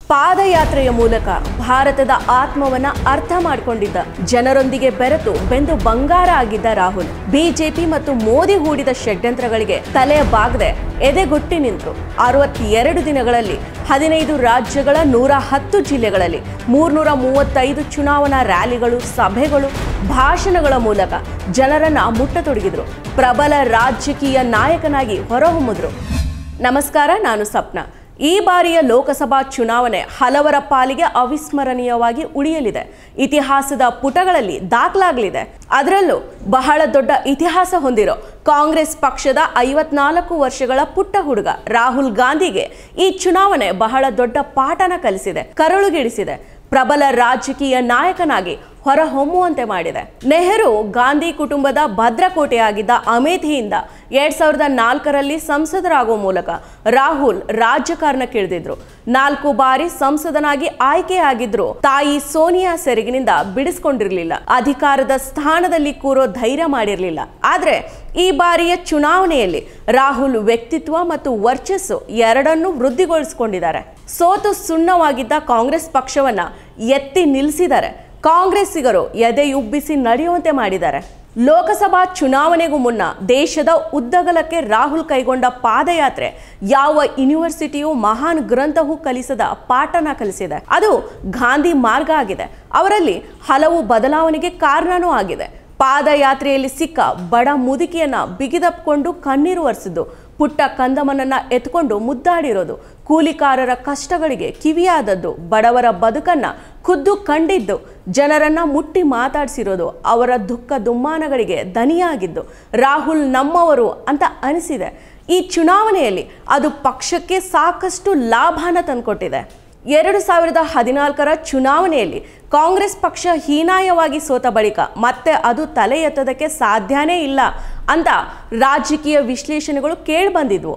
ಪಾದಯಾತ್ರೆಯ ಮೂಲಕ ಭಾರತದ ಆತ್ಮವನ್ನ ಅರ್ಥ ಮಾಡಿಕೊಂಡಿದ್ದ, ಜನರೊಂದಿಗೆ ಬೆರೆತು ಬೆಂದು ಬಂಗಾರ ಆಗಿದ್ದ ರಾಹುಲ್ ಬಿಜೆಪಿ ಮತ್ತು ಮೋದಿ ಹೂಡಿದ ಷಡ್ಯಂತ್ರಗಳಿಗೆ ತಲೆ ಬಾಗದೆ ಎದೆಗುಟ್ಟಿ ನಿಂತರು. 62 ದಿನಗಳಲ್ಲಿ 15 ರಾಜ್ಯಗಳ 110 ಜಿಲ್ಲೆಗಳಲ್ಲಿ 335 ಚುನಾವಣಾ ರ್ಯಾಲಿಗಳು, ಸಭೆಗಳು, ಭಾಷಣಗಳ ಮೂಲಕ ಜನರನ್ನ ಮುಟ್ಟತೊಡಗಿದ್ರು. ಪ್ರಬಲ ರಾಜಕೀಯ ನಾಯಕನಾಗಿ ಹೊರಹೊಮ್ಮಿದ್ರು. ನಮಸ್ಕಾರ, ನಾನು ಸಪ್ನ. ಈ ಬಾರಿಯ ಲೋಕಸಭಾ ಚುನಾವಣೆ ಹಲವರ ಪಾಲಿಗೆ ಅವಿಸ್ಮರಣೀಯವಾಗಿ ಉಳಿಯಲಿದೆ. ಇತಿಹಾಸದ ಪುಟಗಳಲ್ಲಿ ದಾಖಲಾಗಲಿದೆ. ಅದರಲ್ಲೂ ಬಹಳ ದೊಡ್ಡ ಇತಿಹಾಸ ಹೊಂದಿರೋ ಕಾಂಗ್ರೆಸ್ ಪಕ್ಷದ 54 ವರ್ಷಗಳ ಪುಟ್ಟ ಹುಡುಗ ರಾಹುಲ್ ಗಾಂಧಿಗೆ ಈ ಚುನಾವಣೆ ಬಹಳ ದೊಡ್ಡ ಪಾಠನ ಕಲಿಸಿದೆ, ಕರುಳುಗಿಡಿಸಿದೆ. ಪ್ರಬಲ ರಾಜಕೀಯ ನಾಯಕನಾಗಿ ಹೊರಹೊಮ್ಮುವಂತೆ ಮಾಡಿದೆ. ನೆಹರು ಗಾಂಧಿ ಕುಟುಂಬದ ಭದ್ರಕೋಟೆಯಾಗಿದ್ದ ಅಮೇಥಿಯಿಂದ 2004ರಲ್ಲಿ ಸಂಸದರಾಗುವ ಮೂಲಕ ರಾಹುಲ್ ರಾಜಕಾರಣಕ್ಕಿಳಿದಿದ್ರು. 4 ಬಾರಿ ಸಂಸದನಾಗಿ ಆಯ್ಕೆಯಾಗಿದ್ರು. ತಾಯಿ ಸೋನಿಯಾ ಸೆರಗಿನಿಂದ ಬಿಡಿಸ್ಕೊಂಡಿರ್ಲಿಲ್ಲ. ಅಧಿಕಾರದ ಸ್ಥಾನದಲ್ಲಿ ಕೂರೋ ಧೈರ್ಯ ಮಾಡಿರಲಿಲ್ಲ. ಆದ್ರೆ ಈ ಬಾರಿಯ ಚುನಾವಣೆಯಲ್ಲಿ ರಾಹುಲ್ ವ್ಯಕ್ತಿತ್ವ ಮತ್ತು ವರ್ಚಸ್ಸು ಎರಡನ್ನೂ ವೃದ್ಧಿಗೊಳಿಸಿಕೊಂಡಿದ್ದಾರೆ. ಸೋತು ಸುಣ್ಣವಾಗಿದ್ದ ಕಾಂಗ್ರೆಸ್ ಪಕ್ಷವನ್ನ ಎತ್ತಿ ನಿಲ್ಲಿಸಿದ್ದಾರೆ. ಕಾಂಗ್ರೆಸ್ಸಿಗರು ಎದೆಯುಬ್ಬಿಸಿ ನಡೆಯುವಂತೆ ಮಾಡಿದ್ದಾರೆ. ಲೋಕಸಭಾ ಚುನಾವಣೆಗೂ ಮುನ್ನ ದೇಶದ ಉದ್ದಗಲಕ್ಕೆ ರಾಹುಲ್ ಕೈಗೊಂಡ ಪಾದಯಾತ್ರೆ ಯಾವ ಯೂನಿವರ್ಸಿಟಿಯು ಮಹಾನ್ ಗ್ರಂಥವೂ ಕಲಿಸದ ಪಾಠನ ಕಲಿಸಿದೆ. ಅದು ಗಾಂಧಿ ಮಾರ್ಗ ಆಗಿದೆ. ಅವರಲ್ಲಿ ಹಲವು ಬದಲಾವಣೆಗೆ ಕಾರಣನೂ ಆಗಿದೆ. ಪಾದಯಾತ್ರೆಯಲ್ಲಿ ಸಿಕ್ಕ ಬಡ ಮುದುಕಿಯನ್ನ ಬಿಗಿದಪ್ಕೊಂಡು ಕಣ್ಣೀರು ಒರೆಸಿದ್ದು, ಪುಟ್ಟ ಕಂದಮ್ಮನನ್ನ ಎತ್ಕೊಂಡು ಮುದ್ದಾಡಿರೋದು, ಕೂಲಿಕಾರರ ಕಷ್ಟಗಳಿಗೆ ಕಿವಿಯಾದದ್ದು, ಬಡವರ ಬದುಕನ್ನ ಖುದ್ದು ಕಂಡಿದ್ದು, ಜನರನ್ನ ಮುಟ್ಟಿ ಮಾತಾಡಿಸಿರೋದು, ಅವರ ದುಃಖ ದುಮ್ಮಾನಗಳಿಗೆ ದನಿಯಾಗಿದ್ದು ರಾಹುಲ್ ನಮ್ಮವರು ಅಂತ ಅನಿಸಿದೆ. ಈ ಚುನಾವಣೆಯಲ್ಲಿ ಅದು ಪಕ್ಷಕ್ಕೆ ಸಾಕಷ್ಟು ಲಾಭನ ತಂದುಕೊಟ್ಟಿದೆ. 2014ರ ಚುನಾವಣೆಯಲ್ಲಿ ಕಾಂಗ್ರೆಸ್ ಪಕ್ಷ ಹೀನಾಯವಾಗಿ ಸೋತ ಬಳಿಕ ಮತ್ತೆ ಅದು ತಲೆ ಎತ್ತೋದಕ್ಕೆ ಸಾಧ್ಯನೇ ಇಲ್ಲ ಅಂತ ರಾಜಕೀಯ ವಿಶ್ಲೇಷಣೆಗಳು ಕೇಳಿಬಂದಿದ್ವು.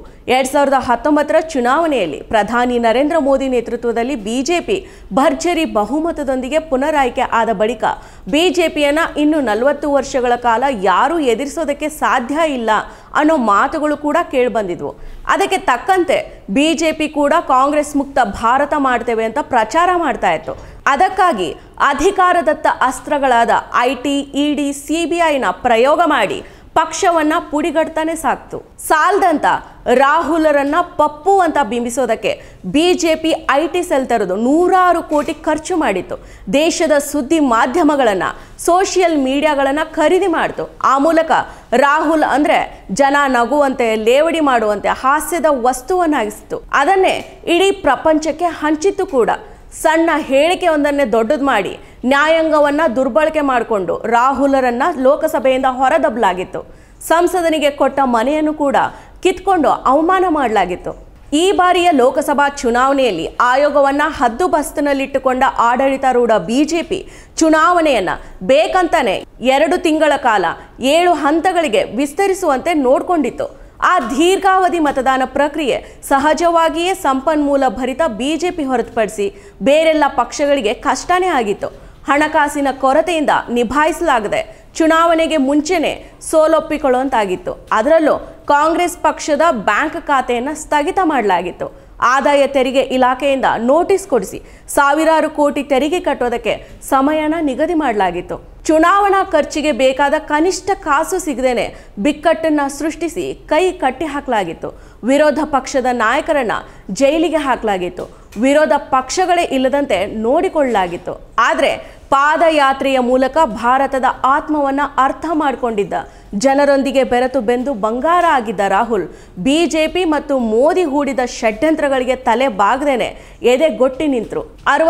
2019ರ ಚುನಾವಣೆಯಲ್ಲಿ ಪ್ರಧಾನಿ ನರೇಂದ್ರ ಮೋದಿ ನೇತೃತ್ವದಲ್ಲಿ ಬಿಜೆಪಿ ಭರ್ಜರಿ ಬಹುಮತದೊಂದಿಗೆ ಪುನರಾಯ್ಕೆ ಆದ ಬಳಿಕ ಬಿಜೆಪಿಯನ್ನ ಇನ್ನು 40 ವರ್ಷಗಳ ಕಾಲ ಯಾರೂ ಎದುರಿಸೋದಕ್ಕೆ ಸಾಧ್ಯ ಇಲ್ಲ ಅನ್ನೋ ಮಾತುಗಳು ಕೂಡ ಕೇಳಿಬಂದಿದ್ವು. ಅದಕ್ಕೆ ತಕ್ಕಂತೆ ಬಿಜೆಪಿ ಕೂಡ ಕಾಂಗ್ರೆಸ್ ಮುಕ್ತ ಭಾರತ ಮಾಡ್ತೇವೆ ಅಂತ ಪ್ರಚಾರ ಮಾಡ್ತಾ ಇತ್ತು. ಅದಕ್ಕಾಗಿ ಅಧಿಕಾರದತ್ತ ಅಸ್ತ್ರಗಳಾದ ಐಟಿ, ಇಡಿ, ಸಿಬಿಐನ ಪ್ರಯೋಗ ಮಾಡಿ ಪಕ್ಷವನ್ನ ಪುಡಿಗಟ್ತಾನೆ ಸಾಕ್ತು. ಸಾಲದಂತ ರಾಹುಲರನ್ನ ಪಪ್ಪು ಅಂತ ಬಿಂಬಿಸೋದಕ್ಕೆ ಬಿಜೆಪಿ ಐಟಿ ಸೆಲ್ ತರದು 100 ಕೋಟಿ ಖರ್ಚು ಮಾಡಿತ್ತು. ದೇಶದ ಸುದ್ದಿ ಮಾಧ್ಯಮಗಳನ್ನ, ಸೋಷಿಯಲ್ ಮೀಡಿಯಾಗಳನ್ನ ಖರೀದಿ ಮಾಡ್ತು. ಆ ಮೂಲಕ ರಾಹುಲ್ ಅಂದ್ರೆ ಜನ ನಗುವಂತೆ, ಲೇವಡಿ ಮಾಡುವಂತೆ ಹಾಸ್ಯದ ವಸ್ತುವನ್ನಾಗಿಸಿತು. ಅದನ್ನೇ ಇಡೀ ಪ್ರಪಂಚಕ್ಕೆ ಹಂಚಿತ್ತು ಕೂಡ. ಸಣ್ಣ ಹೇಳಿಕೆಯೊಂದನ್ನೇ ದೊಡ್ಡದು ಮಾಡಿ ನ್ಯಾಯಾಂಗವನ್ನ ದುರ್ಬಳಕೆ ಮಾಡಿಕೊಂಡು ರಾಹುಲರನ್ನ ಲೋಕಸಭೆಯಿಂದ ಹೊರದಬ್ಬಲಾಗಿತ್ತು. ಸಂಸದನಿಗೆ ಕೊಟ್ಟ ಮನೆಯನ್ನು ಕೂಡ ಕಿತ್ಕೊಂಡು ಅವಮಾನ ಮಾಡಲಾಗಿತ್ತು. ಈ ಬಾರಿಯ ಲೋಕಸಭಾ ಚುನಾವಣೆಯಲ್ಲಿ ಆಯೋಗವನ್ನ ಹದ್ದುಬಸ್ತಿನಲ್ಲಿಟ್ಟುಕೊಂಡ ಆಡಳಿತಾರೂಢ ಬಿಜೆಪಿ ಚುನಾವಣೆಯನ್ನ ಬೇಕಂತಾನೆ 2 ತಿಂಗಳ ಕಾಲ 7 ಹಂತಗಳಿಗೆ ವಿಸ್ತರಿಸುವಂತೆ ನೋಡ್ಕೊಂಡಿತ್ತು. ಆ ದೀರ್ಘಾವಧಿ ಮತದಾನ ಪ್ರಕ್ರಿಯೆ ಸಹಜವಾಗಿಯೇ ಸಂಪನ್ಮೂಲ ಭರಿತ ಬಿಜೆಪಿ ಹೊರತುಪಡಿಸಿ ಬೇರೆಲ್ಲ ಪಕ್ಷಗಳಿಗೆ ಕಷ್ಟನೇ ಆಗಿತ್ತು. ಹಣಕಾಸಿನ ಕೊರತೆಯಿಂದ ನಿಭಾಯಿಸಲಾಗದೆ ಚುನಾವಣೆಗೆ ಮುಂಚೆನೆ ಸೋಲೊಪ್ಪಿಕೊಳ್ಳುವಂತಾಗಿತ್ತು. ಅದರಲ್ಲೂ ಕಾಂಗ್ರೆಸ್ ಪಕ್ಷದ ಬ್ಯಾಂಕ್ ಖಾತೆಯನ್ನು ಸ್ಥಗಿತ ಮಾಡಲಾಗಿತ್ತು. ಆದಾಯ ತೆರಿಗೆ ಇಲಾಖೆಯಿಂದ ನೋಟಿಸ್ ಕೊಡಿಸಿ ಸಾವಿರಾರು ಕೋಟಿ ತೆರಿಗೆ ಕಟ್ಟೋದಕ್ಕೆ ಸಮಯನ ನಿಗದಿ ಮಾಡಲಾಗಿತ್ತು. ಚುನಾವಣಾ ಖರ್ಚಿಗೆ ಬೇಕಾದ ಕನಿಷ್ಠ ಕಾಸು ಸಿಗದೇನೆ ಬಿಕ್ಕಟ್ಟನ್ನ ಸೃಷ್ಟಿಸಿ ಕೈ ಕಟ್ಟಿ ಹಾಕಲಾಗಿತ್ತು. ವಿರೋಧ ಪಕ್ಷದ ನಾಯಕರನ್ನ ಜೈಲಿಗೆ ಹಾಕಲಾಗಿತ್ತು. ವಿರೋಧ ಪಕ್ಷಗಳೇ ಇಲ್ಲದಂತೆ ನೋಡಿಕೊಳ್ಳಲಾಗಿತ್ತು. ಆದರೆ ಪಾದಯಾತ್ರೆಯ ಮೂಲಕ ಭಾರತದ ಆತ್ಮವನ್ನ ಅರ್ಥ ಮಾಡಿಕೊಂಡಿದ್ದ, ಜನರೊಂದಿಗೆ ಬೆರೆತು ಬೆಂದು ಬಂಗಾರ ಆಗಿದ್ದ ರಾಹುಲ್ ಬಿಜೆಪಿ ಮತ್ತು ಮೋದಿ ಹೂಡಿದ ಷಡ್ಯಂತ್ರಗಳಿಗೆ ತಲೆ ಬಾಗದೇನೆ ಎದೆಗೊಟ್ಟಿ ನಿಂತರು.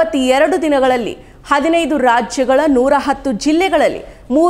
62 ದಿನಗಳಲ್ಲಿ 15 ರಾಜ್ಯಗಳ 110 ಜಿಲ್ಲೆಗಳಲ್ಲಿ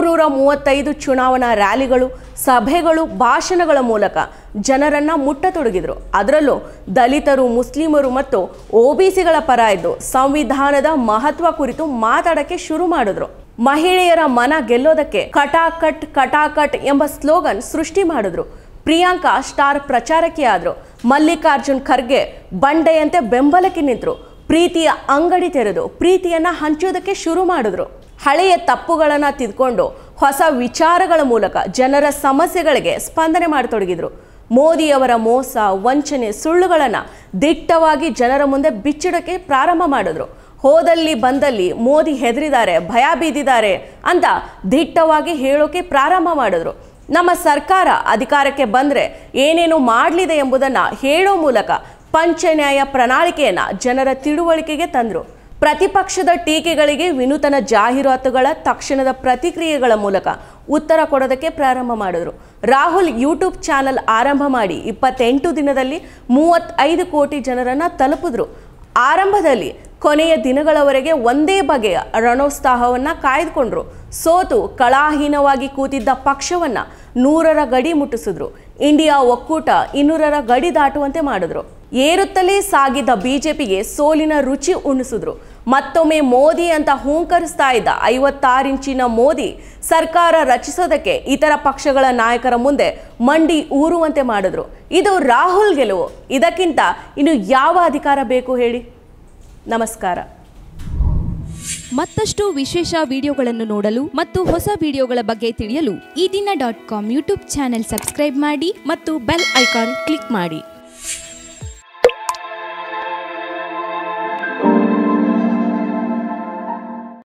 335 ಚುನಾವಣಾ ರ್ಯಾಲಿಗಳು, ಸಭೆಗಳು, ಭಾಷಣಗಳ ಮೂಲಕ ಜನರನ್ನ ಮುಟ್ಟತೊಡಗಿದ್ರು. ಅದರಲ್ಲೂ ದಲಿತರು, ಮುಸ್ಲಿಮರು ಮತ್ತು ಒಬಿಸಿಗಳ ಪರ ಇದ್ದು ಸಂವಿಧಾನದ ಮಹತ್ವ ಕುರಿತು ಮಾತಾಡಕ್ಕೆ ಶುರು ಮಾಡಿದ್ರು. ಮಹಿಳೆಯರ ಮನ ಗೆಲ್ಲೋದಕ್ಕೆ ಕಟಾಕಟ್ ಕಟಾಕಟ್ ಎಂಬ ಸ್ಲೋಗನ್ ಸೃಷ್ಟಿ ಮಾಡಿದ್ರು. ಪ್ರಿಯಾಂಕಾ ಸ್ಟಾರ್ ಪ್ರಚಾರಕ್ಕೆ ಆದ್ರು. ಮಲ್ಲಿಕಾರ್ಜುನ್ ಖರ್ಗೆ ಬಂಡೆಯಂತೆ ಬೆಂಬಲಕ್ಕೆ ನಿಂತರು. ಪ್ರೀತಿಯ ಅಂಗಡಿ ತೆರೆದು ಪ್ರೀತಿಯನ್ನ ಹಂಚೋದಕ್ಕೆ ಶುರು ಮಾಡಿದ್ರು. ಹಳೆಯ ತಪ್ಪುಗಳನ್ನ ತಿದ್ಕೊಂಡು ಹೊಸ ವಿಚಾರಗಳ ಮೂಲಕ ಜನರ ಸಮಸ್ಯೆಗಳಿಗೆ ಸ್ಪಂದನೆ ಮಾಡತೊಡಗಿದ್ರು. ಮೋದಿಯವರ ಮೋಸ, ವಂಚನೆ, ಸುಳ್ಳುಗಳನ್ನು ದಿಟ್ಟವಾಗಿ ಜನರ ಮುಂದೆ ಬಿಚ್ಚಿಡಕ್ಕೆ ಪ್ರಾರಂಭ ಮಾಡಿದ್ರು. ಹೋದಲ್ಲಿ ಬಂದಲ್ಲಿ ಮೋದಿ ಹೆದರಿದ್ದಾರೆ, ಭಯ ಬೀದಿದ್ದಾರೆ ಅಂತ ದಿಟ್ಟವಾಗಿ ಹೇಳೋಕೆ ಪ್ರಾರಂಭ ಮಾಡಿದ್ರು. ನಮ್ಮ ಸರ್ಕಾರ ಅಧಿಕಾರಕ್ಕೆ ಬಂದರೆ ಏನೇನು ಮಾಡಲಿದೆ ಎಂಬುದನ್ನು ಹೇಳೋ ಮೂಲಕ ಪಂಚನ್ಯಾಯ ಪ್ರಣಾಳಿಕೆಯನ್ನು ಜನರ ತಿಳುವಳಿಕೆಗೆ ತಂದರು. ಪ್ರತಿಪಕ್ಷದ ಟೀಕೆಗಳಿಗೆ ವಿನೂತನ ಜಾಹೀರಾತುಗಳ ತಕ್ಷಣದ ಪ್ರತಿಕ್ರಿಯೆಗಳ ಮೂಲಕ ಉತ್ತರ ಕೊಡೋದಕ್ಕೆ ಪ್ರಾರಂಭ ಮಾಡಿದ್ರು. ರಾಹುಲ್ ಯೂಟ್ಯೂಬ್ ಚಾನಲ್ ಆರಂಭ ಮಾಡಿ 28 ದಿನದಲ್ಲಿ 35 ಕೋಟಿ ಜನರನ್ನು ತಲುಪಿದ್ರು. ಆರಂಭದಲ್ಲಿ ಕೊನೆಯ ದಿನಗಳವರೆಗೆ ಒಂದೇ ಬಗೆಯ ರಣೋತ್ಸಾಹವನ್ನು ಕಾಯ್ದುಕೊಂಡ್ರು. ಸೋತು ಕಳಾಹೀನವಾಗಿ ಕೂತಿದ್ದ ಪಕ್ಷವನ್ನು 100ರ ಗಡಿ ಮುಟ್ಟಿಸಿದ್ರು. ಇಂಡಿಯಾ ಒಕ್ಕೂಟ 200ರ ಗಡಿ ದಾಟುವಂತೆ ಮಾಡಿದ್ರು. ಏರುತ್ತಲೇ ಸಾಗಿದ್ದ ಬಿಜೆಪಿಗೆ ಸೋಲಿನ ರುಚಿ ಉಣಿಸಿದ್ರು. ಮತ್ತೊಮ್ಮೆ ಮೋದಿ ಅಂತ ಹೂಂಕರಿಸ್ತಾ ಇದ್ದ 56 ಇಂಚಿನ ಮೋದಿ ಸರ್ಕಾರ ರಚಿಸೋದಕ್ಕೆ ಇತರ ಪಕ್ಷಗಳ ನಾಯಕರ ಮುಂದೆ ಮಂಡಿ ಊರುವಂತೆ ಮಾಡಿದ್ರು. ಇದು ರಾಹುಲ್ ಗೆಲುವು. ಇದಕ್ಕಿಂತ ಇನ್ನು ಯಾವ ಅಧಿಕಾರ ಬೇಕು ಹೇಳಿ? ನಮಸ್ಕಾರ. ಮತ್ತಷ್ಟು ವಿಶೇಷ ವಿಡಿಯೋಗಳನ್ನು ನೋಡಲು ಮತ್ತು ಹೊಸ ವಿಡಿಯೋಗಳ ಬಗ್ಗೆ ತಿಳಿಯಲು ಈ ದಿನ .com ಯೂಟ್ಯೂಬ್ ಚಾನೆಲ್ ಸಬ್ಸ್ಕ್ರೈಬ್ ಮಾಡಿ ಮತ್ತು ಬೆಲ್ ಐಕಾನ್ ಕ್ಲಿಕ್ ಮಾಡಿ.